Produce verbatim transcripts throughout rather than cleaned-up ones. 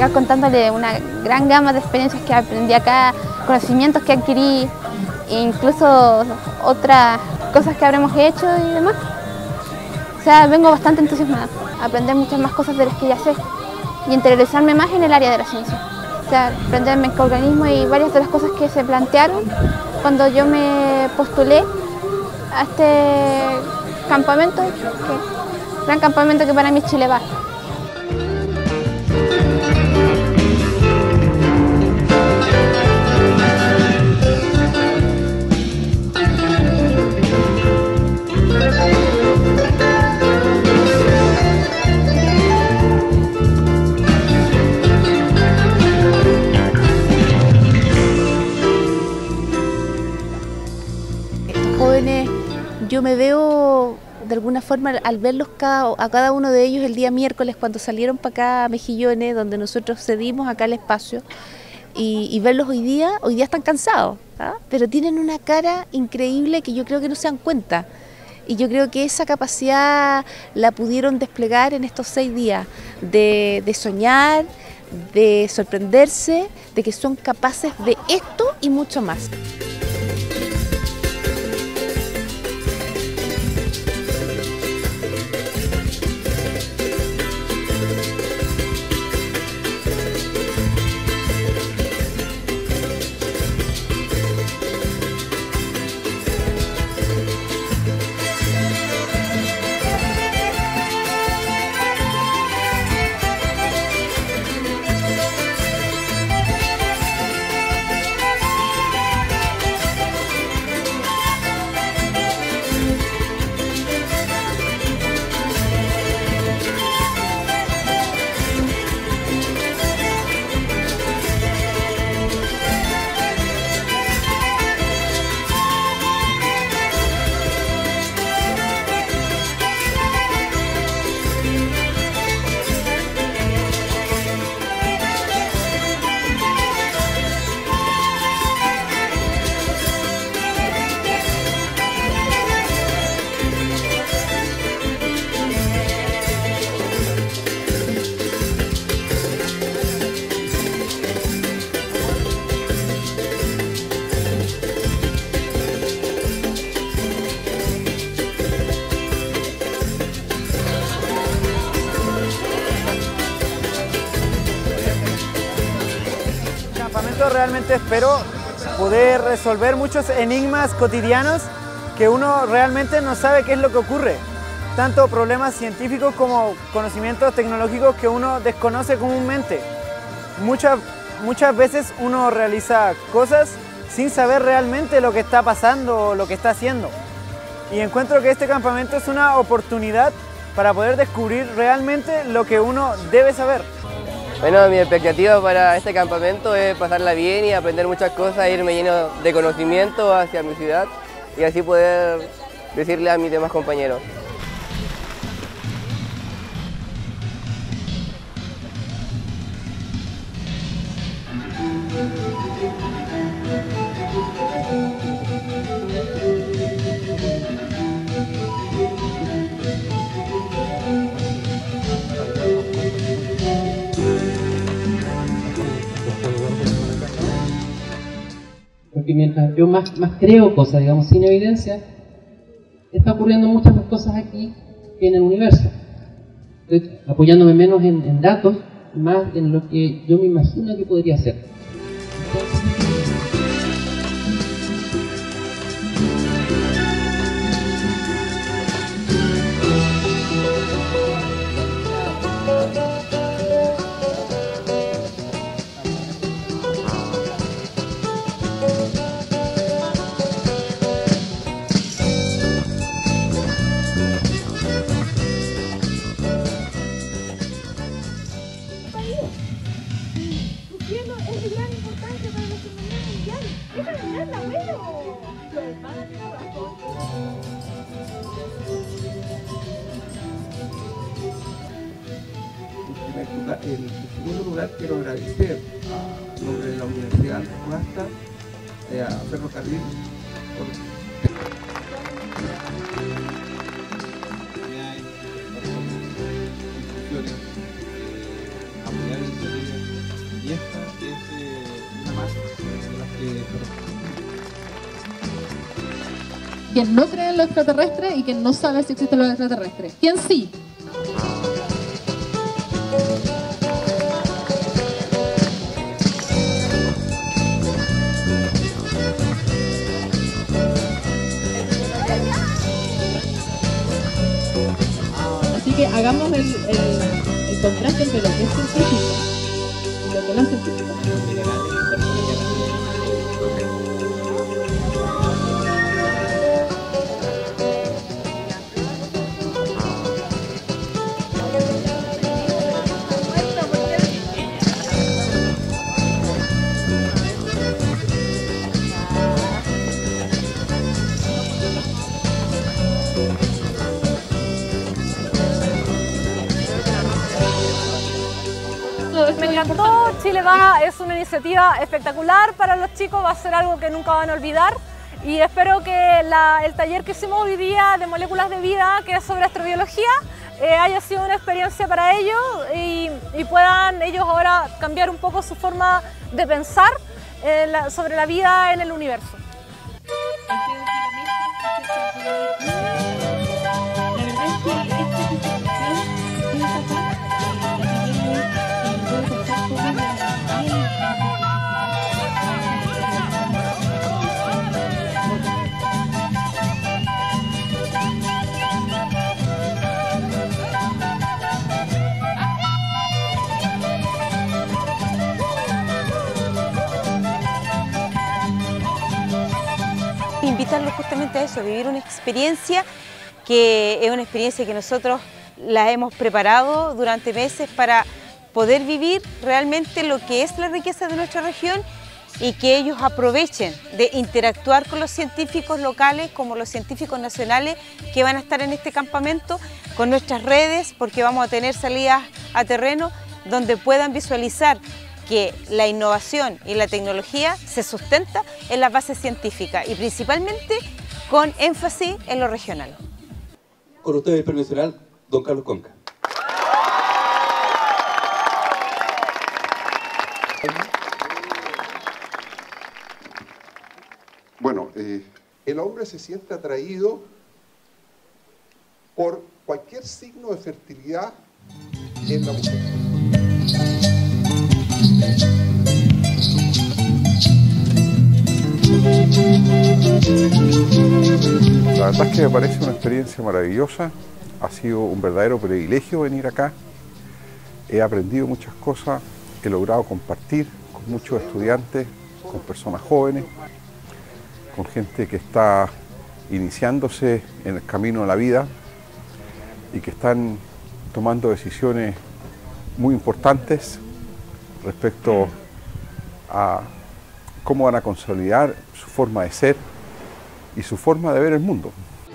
terminar contándole una gran gama de experiencias que aprendí acá, conocimientos que adquirí, e incluso otras cosas que habremos hecho y demás. O sea, vengo bastante entusiasmada a aprender muchas más cosas de las que ya sé y interiorizarme más en el área de la ciencia. O sea, aprender el microorganismo y varias de las cosas que se plantearon cuando yo me postulé a este campamento, que, gran campamento que para mí es Chile va. Jóvenes, yo me veo de alguna forma al verlos cada, a cada uno de ellos el día miércoles cuando salieron para acá a Mejillones, donde nosotros cedimos acá el espacio, y, y verlos hoy día, hoy día están cansados, ¿ah? Pero tienen una cara increíble que yo creo que no se dan cuenta. Y yo creo que esa capacidad la pudieron desplegar en estos seis días, de, de soñar, de sorprenderse, de que son capaces de esto y mucho más. Realmente espero poder resolver muchos enigmas cotidianos que uno realmente no sabe qué es lo que ocurre. Tanto problemas científicos como conocimientos tecnológicos que uno desconoce comúnmente. Muchas, muchas veces uno realiza cosas sin saber realmente lo que está pasando o lo que está haciendo. Y encuentro que este campamento es una oportunidad para poder descubrir realmente lo que uno debe saber. Bueno, mi expectativa para este campamento es pasarla bien y aprender muchas cosas, irme lleno de conocimiento hacia mi ciudad y así poder decirle a mis demás compañeros. Porque mientras yo más, más creo cosas, digamos, sin evidencia, está ocurriendo muchas más cosas aquí que en el universo. Estoy apoyándome menos en, en datos, más en lo que yo me imagino que podría ser. Entonces, En segundo lugar, quiero agradecer a nombre de la Universidad Antofagasta, eh, a Ferrocarril, por apoyar el ¿Quién no cree en lo extraterrestre y quién no sabe si existen los extraterrestres? ¿Quién sí? Así que hagamos el, el, el contraste entre lo que es científico y lo que no es científico. Me encantó, Chile va, es una iniciativa espectacular para los chicos, va a ser algo que nunca van a olvidar y espero que la, el taller que hicimos hoy día de moléculas de vida, que es sobre astrobiología, eh, haya sido una experiencia para ellos y, y puedan ellos ahora cambiar un poco su forma de pensar eh, la, sobre la vida en el universo. Invitarlos justamente a eso, a vivir una experiencia que es una experiencia que nosotros la hemos preparado durante meses para poder vivir realmente lo que es la riqueza de nuestra región y que ellos aprovechen de interactuar con los científicos locales como los científicos nacionales que van a estar en este campamento, con nuestras redes, porque vamos a tener salidas a terreno donde puedan visualizar que la innovación y la tecnología se sustenta en las bases científicas y principalmente con énfasis en lo regional. Con ustedes el Premio Nacional, don Carlos Conca. Bueno, eh, el hombre se siente atraído por cualquier signo de fertilidad en la mujer. La verdad es que me parece una experiencia maravillosa, ha sido un verdadero privilegio venir acá, he aprendido muchas cosas, he logrado compartir con muchos estudiantes, con personas jóvenes, con gente que está iniciándose en el camino de la vida y que están tomando decisiones muy importantes respecto a cómo van a consolidar su forma de ser y su forma de ver el mundo.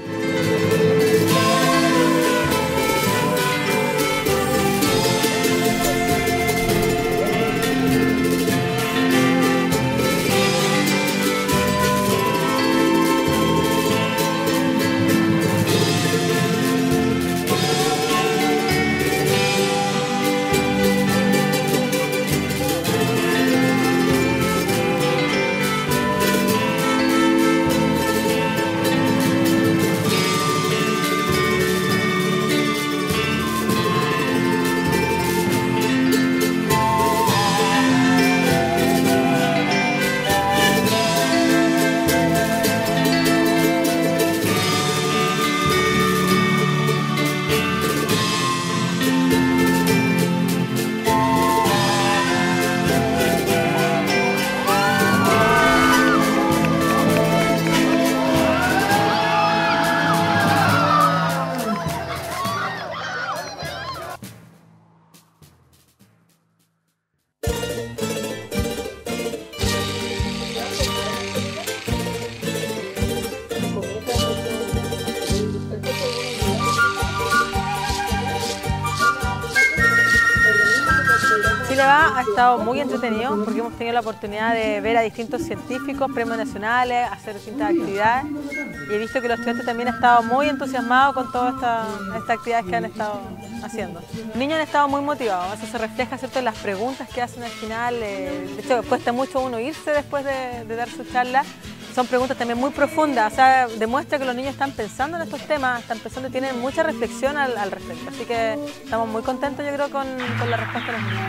Chile Va ha estado muy entretenido porque hemos tenido la oportunidad de ver a distintos científicos, premios nacionales, hacer distintas actividades y he visto que los estudiantes también han estado muy entusiasmados con todas estas esta actividades que han estado haciendo. Los niños han estado muy motivados, eso se refleja, ¿cierto?, en las preguntas que hacen al final, eh, de hecho cuesta mucho uno irse después de, de dar su charla son preguntas también muy profundas, o sea, demuestra que los niños están pensando en estos temas, están pensando y tienen mucha reflexión al, al respecto. Así que estamos muy contentos, yo creo, con, con la respuesta de los niños.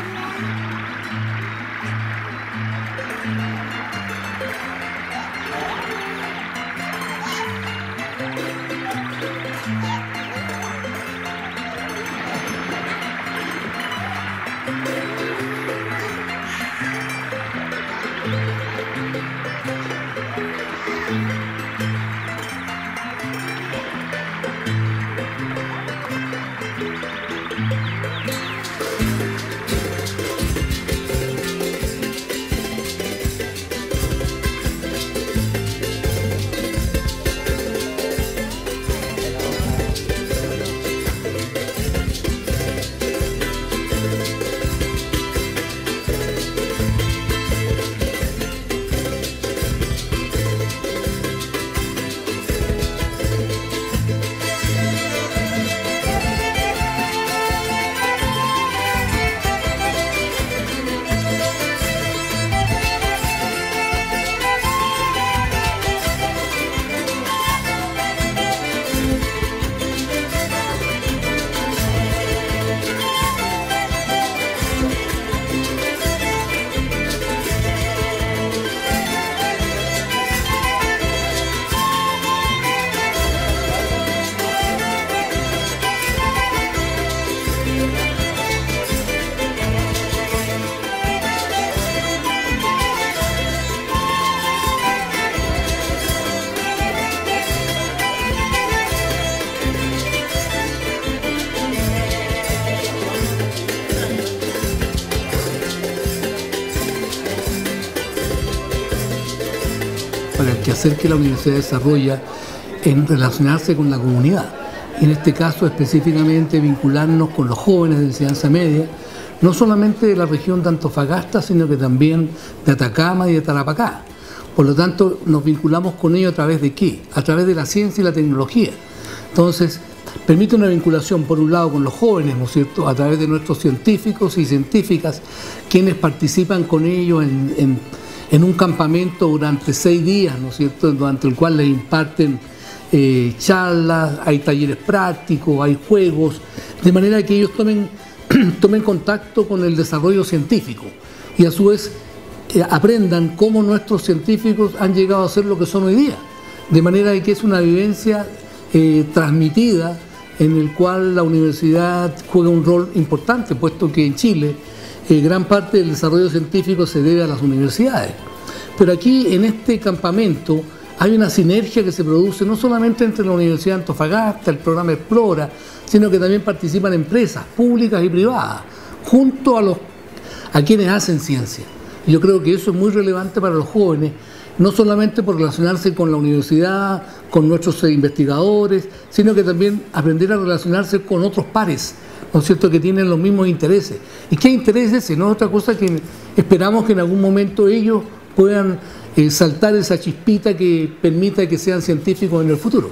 Para el quehacer que la universidad desarrolla en relacionarse con la comunidad. En este caso específicamente vincularnos con los jóvenes de enseñanza media, no solamente de la región de Antofagasta, sino que también de Atacama y de Tarapacá. Por lo tanto, nos vinculamos con ellos a través de ¿qué? A través de la ciencia y la tecnología. Entonces, permite una vinculación, por un lado, con los jóvenes, ¿no es cierto?, a través de nuestros científicos y científicas, quienes participan con ellos en, en en un campamento durante seis días, ¿no es cierto?, durante el cual les imparten eh, charlas, hay talleres prácticos, hay juegos, de manera que ellos tomen, tomen contacto con el desarrollo científico y a su vez eh, aprendan cómo nuestros científicos han llegado a ser lo que son hoy día, de manera que es una vivencia eh, transmitida en el cual la universidad juega un rol importante, puesto que en Chile Eh, gran parte del desarrollo científico se debe a las universidades. Pero aquí, en este campamento, hay una sinergia que se produce no solamente entre la Universidad de Antofagasta, el programa Explora, sino que también participan empresas públicas y privadas, junto a, los, a quienes hacen ciencia. Y yo creo que eso es muy relevante para los jóvenes, no solamente por relacionarse con la universidad, con nuestros investigadores, sino que también aprender a relacionarse con otros pares, ¿no es cierto?, que tienen los mismos intereses. ¿Y qué intereses? No es otra cosa que esperamos que en algún momento ellos puedan eh, saltar esa chispita que permita que sean científicos en el futuro.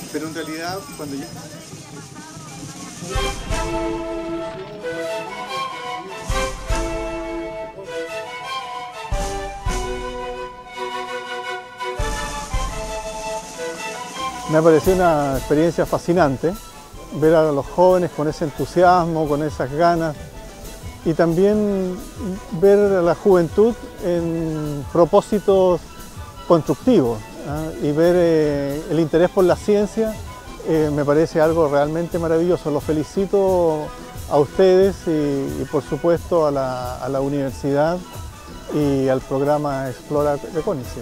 pero en realidad cuando yo... Me ha parecido una experiencia fascinante ver a los jóvenes con ese entusiasmo, con esas ganas y también ver a la juventud en propósitos constructivos, ¿eh? Y ver eh, el interés por la ciencia eh, me parece algo realmente maravilloso. Los felicito a ustedes y, y por supuesto a la, a la universidad y al programa Explora de CONICET.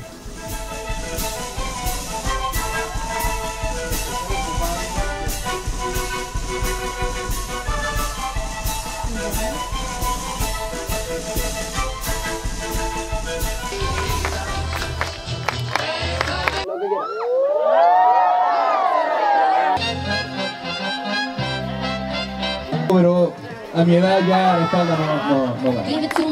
Pero a mi edad ya la espalda no, no, no da.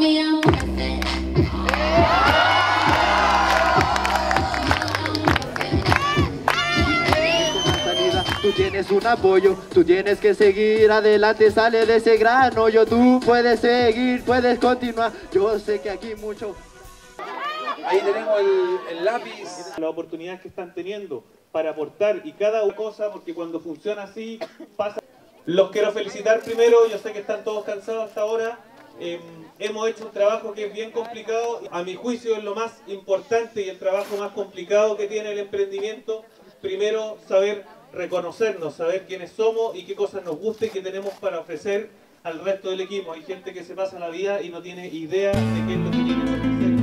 Tú tienes un apoyo, tú tienes que seguir adelante, sale de ese gran hoyo, tú puedes seguir, puedes continuar, yo sé que aquí mucho... Ahí tenemos el, el lápiz. Las oportunidades que están teniendo para aportar y cada cosa, porque cuando funciona así, pasa... Los quiero felicitar primero, yo sé que están todos cansados hasta ahora. Eh, hemos hecho un trabajo que es bien complicado, a mi juicio es lo más importante y el trabajo más complicado que tiene el emprendimiento. Primero, saber reconocernos, saber quiénes somos y qué cosas nos gusta y qué tenemos para ofrecer al resto del equipo. Hay gente que se pasa la vida y no tiene idea de qué es lo que tiene que ofrecer.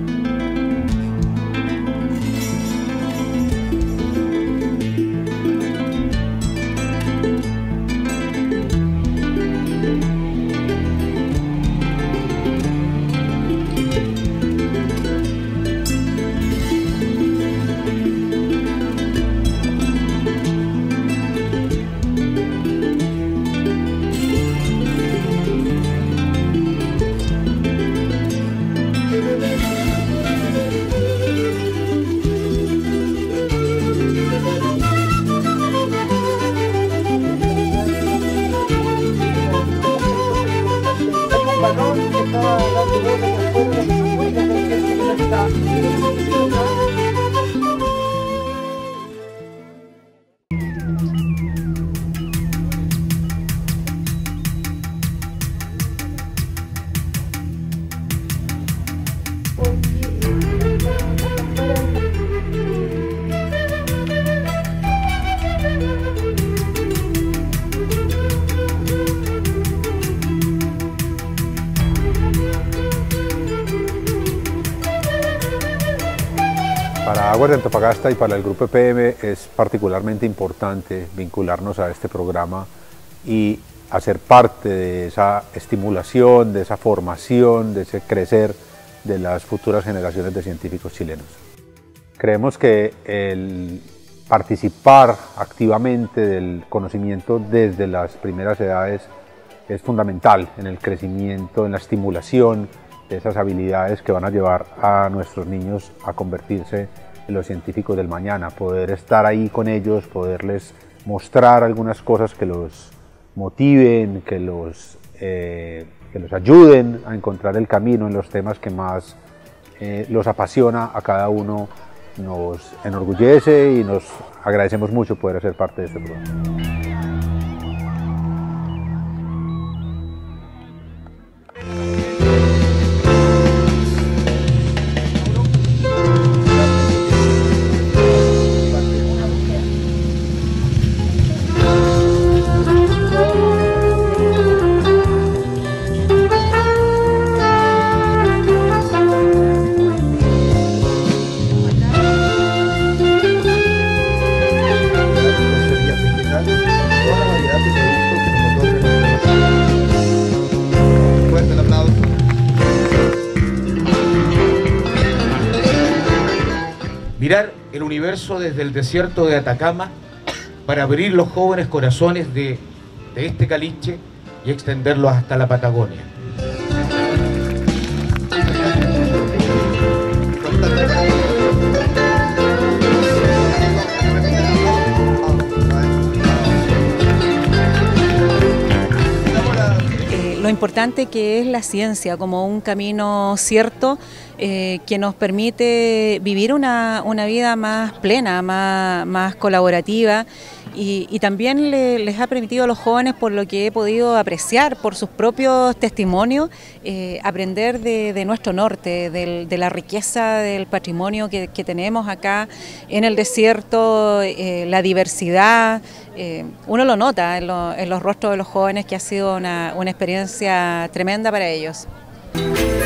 Para Aguas de Antofagasta y para el Grupo E P M es particularmente importante vincularnos a este programa y hacer parte de esa estimulación, de esa formación, de ese crecer de las futuras generaciones de científicos chilenos. Creemos que el participar activamente del conocimiento desde las primeras edades es fundamental en el crecimiento, en la estimulación de esas habilidades que van a llevar a nuestros niños a convertirse en los científicos del mañana, poder estar ahí con ellos, poderles mostrar algunas cosas que los motiven, que los, eh, que los ayuden a encontrar el camino en los temas que más eh, los apasiona a cada uno. Nos enorgullece y nos agradecemos mucho poder hacer parte de este programa. Mirar el universo desde el desierto de Atacama para abrir los jóvenes corazones de, de este caliche y extenderlos hasta la Patagonia. importante que es la ciencia como un camino cierto eh, que nos permite vivir una, una vida más plena, más, más colaborativa. Y, y también le, les ha permitido a los jóvenes, por lo que he podido apreciar por sus propios testimonios, eh, aprender de, de nuestro norte, del, de la riqueza del patrimonio que, que tenemos acá en el desierto, eh, la diversidad. Eh, uno lo nota en, lo, en los rostros de los jóvenes que ha sido una, una experiencia tremenda para ellos.